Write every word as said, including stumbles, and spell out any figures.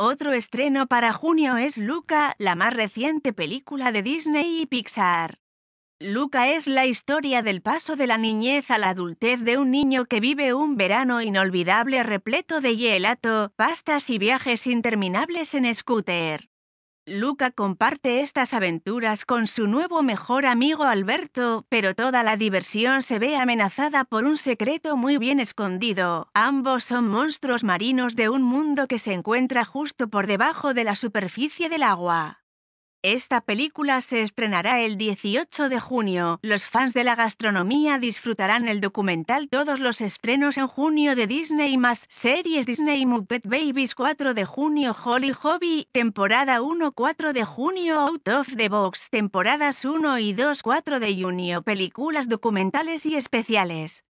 Otro estreno para junio es Luca, la más reciente película de Disney y Pixar. Luca es la historia del paso de la niñez a la adultez de un niño que vive un verano inolvidable repleto de gelato, pastas y viajes interminables en scooter. Luca comparte estas aventuras con su nuevo mejor amigo Alberto, pero toda la diversión se ve amenazada por un secreto muy bien escondido. Ambos son monstruos marinos de un mundo que se encuentra justo por debajo de la superficie del agua. Esta película se estrenará el dieciocho de junio. Los fans de la gastronomía disfrutarán el documental Todos los estrenos en junio de Disney más series Disney Muppet Babies cuatro de junio Holly Hobby, temporada uno cuatro de junio Out of the Box, temporadas uno y dos cuatro de junio películas documentales y especiales.